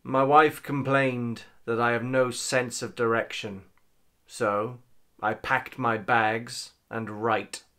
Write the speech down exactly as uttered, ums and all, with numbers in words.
My wife complained that I have no sense of direction, so I packed my bags and write.